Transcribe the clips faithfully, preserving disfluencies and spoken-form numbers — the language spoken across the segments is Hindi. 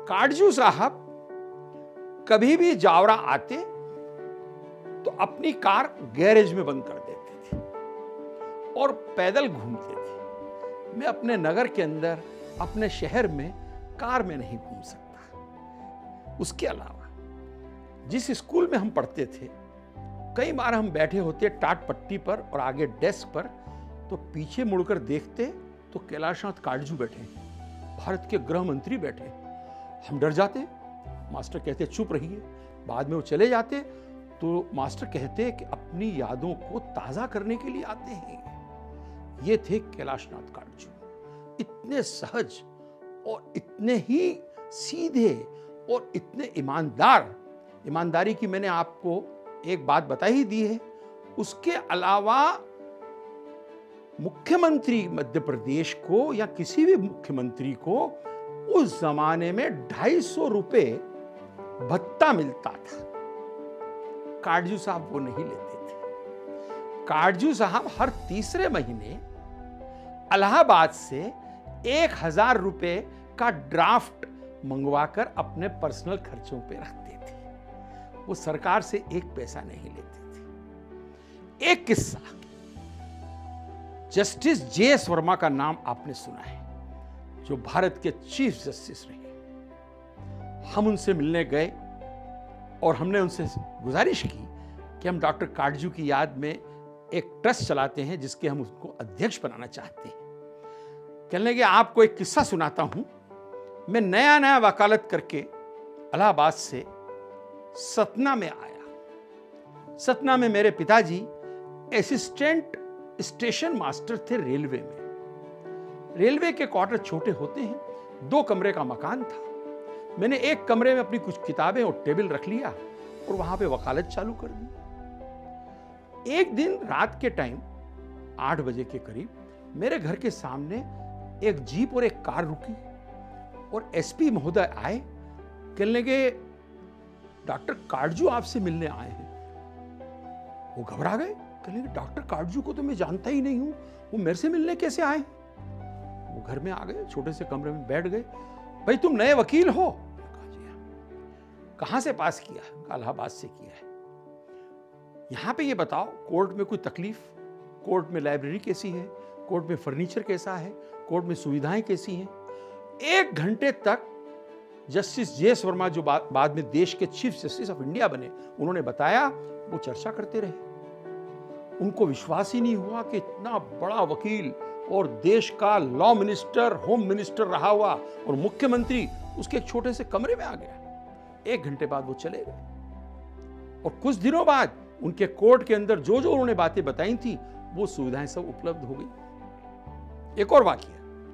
काटजू साहब कभी भी जावरा आते तो अपनी कार गैरेज में बंद कर देते थे और पैदल घूमते थे। मैं अपने नगर के अंदर, अपने शहर में कार में नहीं घूम सकता। उसके अलावा जिस स्कूल में हम पढ़ते थे, कई बार हम बैठे होते टाट पट्टी पर और आगे डेस्क पर, तो पीछे मुड़कर देखते तो कैलाशनाथ काटजू बैठे, भारत के गृह मंत्री बैठे। हम डर जाते, मास्टर कहते चुप रहिए। बाद में वो चले जाते तो मास्टर कहते कि अपनी यादों को ताजा करने के लिए आते हैं। ये थे कैलाशनाथ काटजू, इतने सहज और इतने ही सीधे और इतने ईमानदार। ईमानदारी की मैंने आपको एक बात बता ही दी है। उसके अलावा मुख्यमंत्री मध्य प्रदेश को या किसी भी मुख्यमंत्री को उस जमाने में ढाई सौ रुपए भत्ता मिलता था। काटजू साहब वो नहीं लेते थे। काटजू साहब हर तीसरे महीने इलाहाबाद से एक हजार रुपए का ड्राफ्ट मंगवाकर अपने पर्सनल खर्चों पे रखते थे। वो सरकार से एक पैसा नहीं लेते थे। एक किस्सा, जस्टिस जे एस वर्मा का नाम आपने सुना है, जो भारत के चीफ जस्टिस रहे। हम उनसे मिलने गए और हमने उनसे गुजारिश की कि हम डॉक्टर काटजू की याद में एक ट्रस्ट चलाते हैं जिसके हम उसको अध्यक्ष बनाना चाहते हैं। कहने लगे आपको एक किस्सा सुनाता हूं। मैं नया नया वकालत करके इलाहाबाद से सतना में आया। सतना में मेरे पिताजी असिस्टेंट स्टेशन मास्टर थे रेलवे में। रेलवे के क्वार्टर छोटे होते हैं। दो कमरे का मकान था। मैंने एक कमरे में अपनी कुछ किताबें और टेबल रख लिया और वहां पे वकालत चालू कर दी। एक दिन रात के टाइम आठ बजे के करीब मेरे घर के सामने एक जीप और एक कार रुकी और एसपी महोदय आए। कहने लगे डॉक्टर काटजू आपसे मिलने आए हैं। वो घबरा गए। कहने लगे डॉक्टर काटजू को तो मैं जानता ही नहीं हूं, वो मेरे से मिलने कैसे आए? वो घर में आ गए, छोटे से कमरे में बैठ गए। भाई तुम नए वकील हो? कहा जी हाँ। कहां से पास किया? इलाहाबाद से किया है। यहां पे ये बताओ कोर्ट में कोई तकलीफ? कोर्ट में लाइब्रेरी कैसी है? कोर्ट में फर्नीचर कैसा है? कोर्ट में सुविधाएं कैसी हैं? एक घंटे तक जस्टिस जे एस वर्मा, जो बा, बाद में देश के चीफ जस्टिस ऑफ इंडिया बने, उन्होंने बताया। वो चर्चा करते रहे। उनको विश्वास ही नहीं हुआ कि इतना बड़ा वकील और देश का लॉ मिनिस्टर, होम मिनिस्टर रहा हुआ और मुख्यमंत्री उसके एक छोटे से कमरे में आ गया। एक घंटे बाद वो चले गए और कुछ दिनों बाद उनके कोर्ट के अंदर जो जो उन्होंने बातें बताई थी वो सुविधाएं सब उपलब्ध हो गई। एक और वाकया,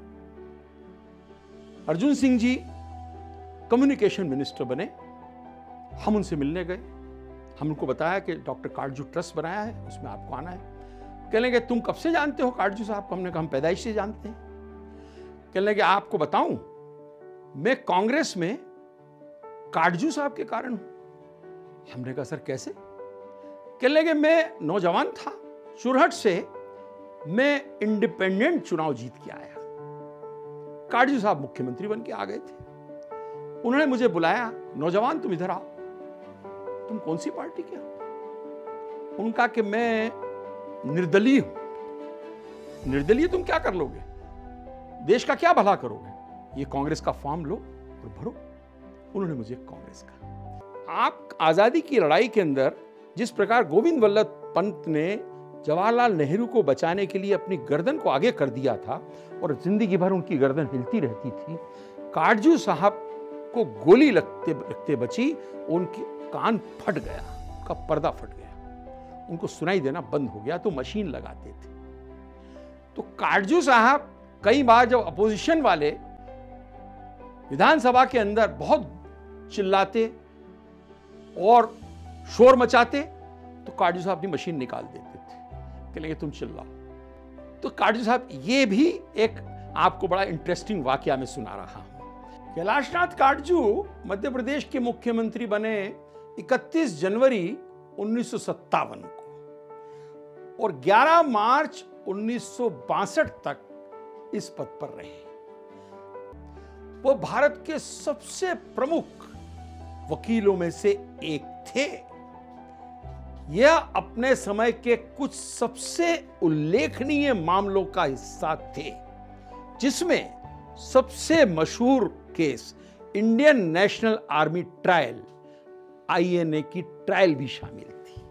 अर्जुन सिंह जी कम्युनिकेशन मिनिस्टर बने। हम उनसे मिलने गए। हम उनको बताया कि डॉक्टर काटजू ट्रस्ट बनाया है, उसमें आपको आना है। कहने लगे तुम कब से जानते हो काटजू साहब को? हमने कहा हम पैदाइश से जानते हैं। कहने लगे आपको बताऊं, मैं कांग्रेस में काटजू साहब के कारण हूं। हमने कहा सर कैसे? कहने लगे मैं नौजवान था, चुरहट से मैं इंडिपेंडेंट चुनाव जीत के आया। काटजू साहब मुख्यमंत्री बन के आ गए थे। उन्होंने मुझे बुलाया, नौजवान तुम इधर आओ। तुम कौन सी पार्टी के हो? उनका कि मैं निर्दलीय हूं। निर्दलीय तुम क्या कर लोगे? देश का क्या भला करोगे? ये कांग्रेस का फॉर्म लो और भरो। उन्होंने मुझे कांग्रेस का। आप आजादी की लड़ाई के अंदर जिस प्रकार गोविंद वल्लभ पंत ने जवाहरलाल नेहरू को बचाने के लिए अपनी गर्दन को आगे कर दिया था और जिंदगी भर उनकी गर्दन हिलती रहती थी, काटजू साहब को गोली लगते लगते बची, उनके कान फट गया, उनका पर्दा फट गया, उनको सुनाई देना बंद हो गया, तो मशीन लगाते थे। तो काटजू साहब कई बार जब अपोजिशन वाले विधानसभा के अंदर बहुत चिल्लाते और शोर मचाते तो काटजू साहब अपनी मशीन निकाल देते थे। कहने लगे तुम चिल्लाओ। तो काटजू साहब, ये भी एक आपको बड़ा इंटरेस्टिंग वाकया मैं सुना रहा हूं। कैलाशनाथ काटजू मध्य प्रदेश के मुख्यमंत्री बने इकतीस जनवरी उन्नीस सौ सत्तावन को और ग्यारह मार्च उन्नीस सौ बासठ तक इस पद पर रहे। वो भारत के सबसे प्रमुख वकीलों में से एक थे। यह अपने समय के कुछ सबसे उल्लेखनीय मामलों का हिस्सा थे, जिसमें सबसे मशहूर case Indian National Army trial I N A की ट्रायल भी शामिल थी।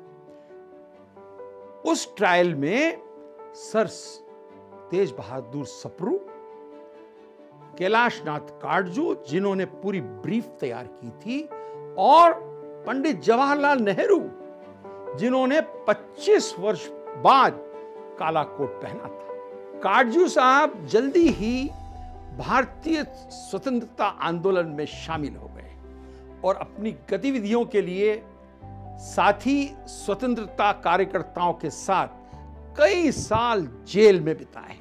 उस ट्रायल में सर तेज बहादुर सप्रू, कैलाश नाथ काटजू जिन्होंने पूरी ब्रीफ तैयार की थी, और पंडित जवाहरलाल नेहरू जिन्होंने पच्चीस वर्ष बाद काला कोट पहना था। काटजू साहब जल्दी ही भारतीय स्वतंत्रता आंदोलन में शामिल हो गए और अपनी गतिविधियों के लिए साथी स्वतंत्रता कार्यकर्ताओं के साथ कई साल जेल में बिताए।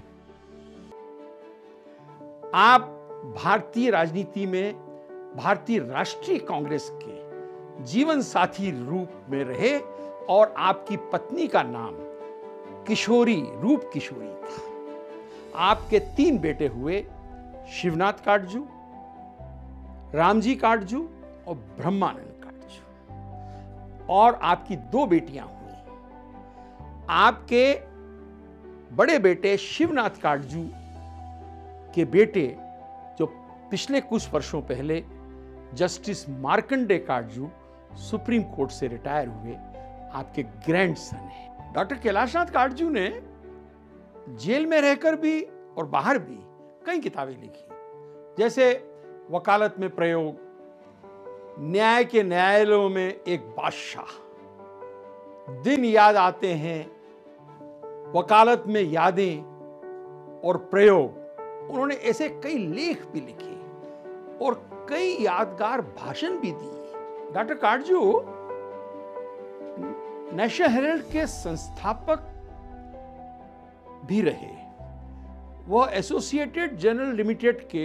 आप भारतीय राजनीति में भारतीय राष्ट्रीय कांग्रेस के जीवन साथी रूप में रहे और आपकी पत्नी का नाम किशोरी रूप किशोरी था। आपके तीन बेटे हुए, शिवनाथ काटजू, रामजी काटजू और ब्रह्मानंद काटजू, और आपकी दो बेटियां हुई। आपके बड़े बेटे शिवनाथ काटजू के बेटे, जो पिछले कुछ वर्षों पहले Justice Markandey Katju Supreme Court से रिटायर हुए, आपके ग्रैंडसन हैं। डॉक्टर कैलाश नाथ काटजू ने जेल में रहकर भी और बाहर भी कई किताबें लिखी, जैसे वकालत में प्रयोग, न्याय के न्यायालयों में एक बादशाह, दिन याद आते हैं, वकालत में यादें और प्रयोग। उन्होंने ऐसे कई लेख भी लिखे और कई यादगार भाषण भी दिए। डॉक्टर काटजू नेशनल हेराल्ड के संस्थापक भी रहे। वह एसोसिएटेड जर्नल लिमिटेड के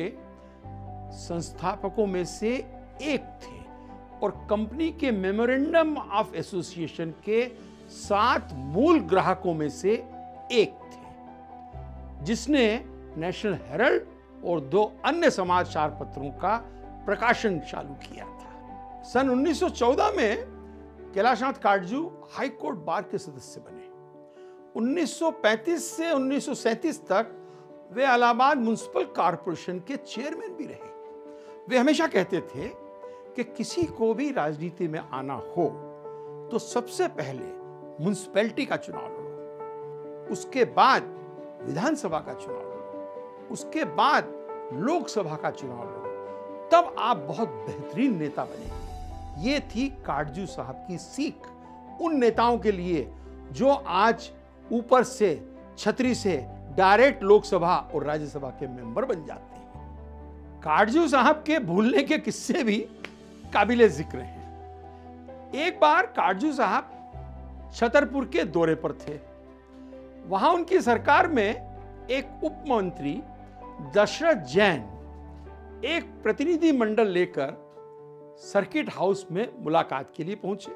संस्थापकों में से एक थे और कंपनी के मेमोरेंडम ऑफ एसोसिएशन के सात मूल ग्राहकों में से एक थे, जिसने नेशनल हेराल्ड और दो अन्य समाचार पत्रों का प्रकाशन चालू किया था। सन उन्नीस सौ चौदह में Kailash Nath Katju High Court bar के सदस्य बने। उन्नीस सौ पैंतीस से उन्नीस सौ सैंतीस तक वे इलाहाबाद म्युनिसिपल कॉरपोरेशन के चेयरमैन भी रहे। वे हमेशा कहते थे कि किसी को भी राजनीति में आना हो तो सबसे पहले म्युनिसिपैलिटी का चुनाव लड़ो, उसके बाद विधानसभा का चुनाव लड़ो, उसके बाद लोकसभा का चुनाव लड़ो, तब आप बहुत बेहतरीन नेता बनेंगे। ये थी काटजू साहब की सीख उन नेताओं के लिए जो आज ऊपर से छतरी से डायरेक्ट लोकसभा और राज्यसभा के मेंबर बन जाते हैं। काटजू साहब के भूलने के किस्से भी काबिले जिक्र हैं। एक बार काटजू साहब छतरपुर के दौरे पर थे। वहां उनकी सरकार में एक उप मंत्री दशरथ जैन एक प्रतिनिधि मंडल लेकर सर्किट हाउस में मुलाकात के लिए पहुंचे।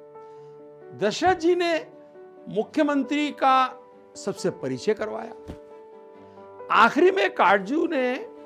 दशरथ जी ने मुख्यमंत्री का सबसे परिचय करवाया। आखिरी में काटजू ने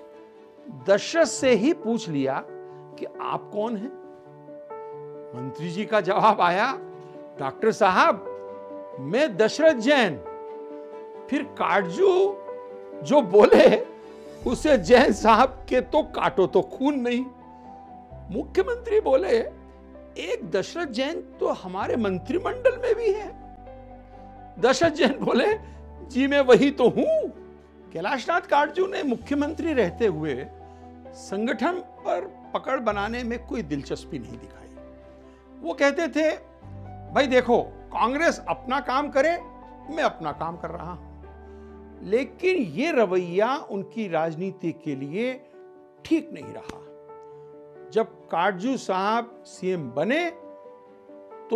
दशरथ से ही पूछ लिया कि आप कौन हैं? मंत्री जी का जवाब आया, डॉक्टर साहब मैं दशरथ जैन। फिर काटजू जो बोले उसे जैन साहब के तो काटो तो खून नहीं। मुख्यमंत्री बोले, एक दशरथ जैन तो हमारे मंत्रिमंडल में भी है। दशरथ जैन बोले, जी मैं वही तो हूं। कैलाश नाथ काटजू ने मुख्यमंत्री रहते हुए संगठन पर पकड़ बनाने में कोई दिलचस्पी नहीं दिखाई। वो कहते थे, भाई देखो कांग्रेस अपना काम करे, मैं अपना काम कर रहा हूं। लेकिन ये रवैया उनकी राजनीति के लिए ठीक नहीं रहा। जब काटजू साहब सीएम बने तो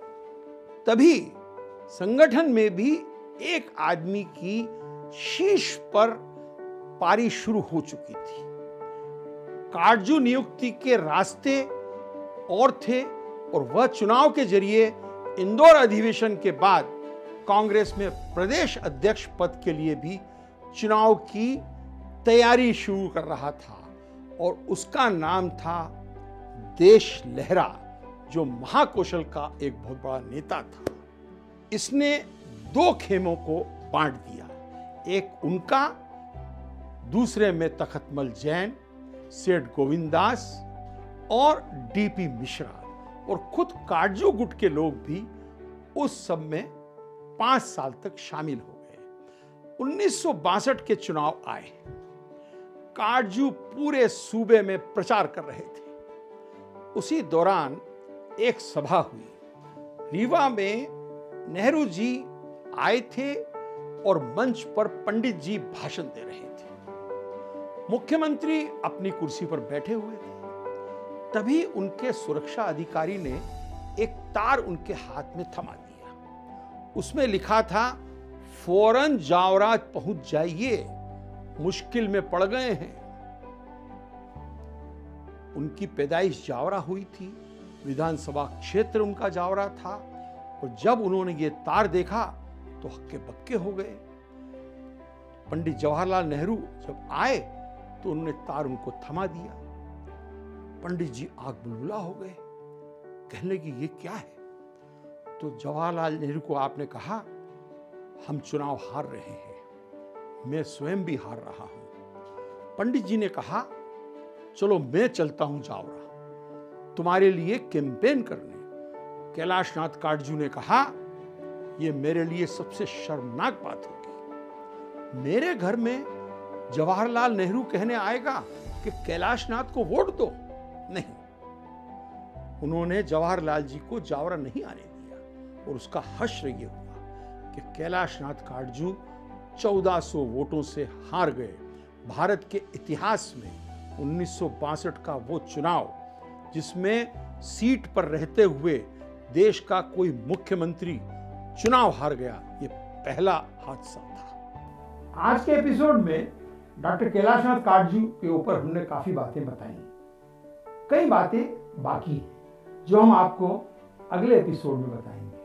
तभी संगठन में भी एक आदमी की शीर्ष पर पारी शुरू हो चुकी थी। काटजू नियुक्ति के रास्ते और थे और वह चुनाव के जरिए इंदौर अधिवेशन के बाद कांग्रेस में प्रदेश अध्यक्ष पद के लिए भी चुनाव की तैयारी शुरू कर रहा था। और उसका नाम था देश लहरा, जो महाकौशल का एक बहुत बड़ा नेता था। इसने दो खेमों को बांट दिया, एक उनका, दूसरे में तखतमल जैन, सेठ गोविंदास और डीपी मिश्रा, और खुद काटजू गुट के लोग भी उस सब में पांच साल तक शामिल हो गए। उन्नीस सौ बासठ के चुनाव आए। काटजू पूरे सूबे में प्रचार कर रहे थे। उसी दौरान एक सभा हुई। रीवा में नेहरू जी आए थे और मंच पर पंडित जी भाषण दे रहे थे। मुख्यमंत्री अपनी कुर्सी पर बैठे हुए थे। तभी उनके सुरक्षा अधिकारी ने एक तार उनके हाथ में थमा दिया। उसमें लिखा था, फौरन जावराज पहुंच जाइए, मुश्किल में पड़ गए हैं। उनकी पैदाइश जावरा हुई थी, विधानसभा क्षेत्र उनका जावरा था, और जब उन्होंने ये तार देखा तो हक्के बक्के हो गए। पंडित जवाहरलाल नेहरू जब आए तो उन्होंने तार उनको थमा दिया। पंडित जी आग बुलबुला हो गए, कहने लगे ये क्या है? तो जवाहरलाल नेहरू को आपने कहा, हम चुनाव हार रहे हैं, मैं स्वयं भी हार रहा हूं। पंडित जी ने कहा, चलो मैं चलता हूं जावरा तुम्हारे लिए कैंपेन करने। कैलाशनाथ काटजू ने कहा, यह मेरे लिए सबसे शर्मनाक बात होगी। मेरे घर में जवाहरलाल नेहरू कहने आएगा कि कैलाशनाथ को वोट दो। नहीं, उन्होंने जवाहरलाल जी को जावरा नहीं आने दिया, और उसका हश्र यह हुआ कि कैलाशनाथ काटजू चौदह सौ वोटों से हार गए। भारत के इतिहास में उन्नीस सौ बासठ का वो चुनाव, जिसमें सीट पर रहते हुए देश का कोई मुख्यमंत्री चुनाव हार गया, ये पहला हादसा था। आज के एपिसोड में डॉक्टर कैलाशनाथ काटजू के ऊपर हमने काफी बातें बताई। कई बातें बाकी हैं जो हम आपको अगले एपिसोड में बताएंगे।